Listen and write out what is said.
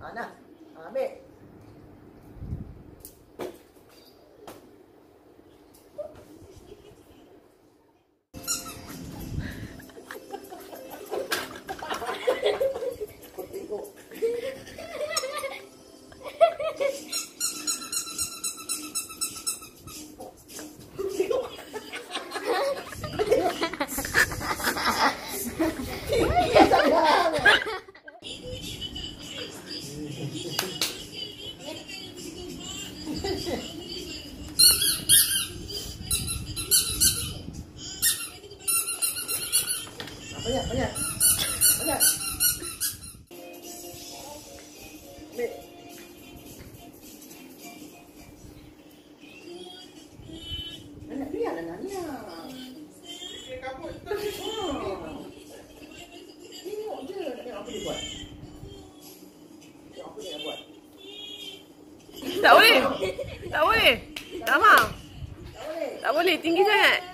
Nah. Ambil. Banyak. Ambil. Anak dia lah Nania. Dia kabut tu. Tengok je. Tengok apa dia buat. Tengok apa dia nak buat. Tak boleh. Tak boleh. Tak mau. Tak boleh. Tak boleh. Tinggi sangat.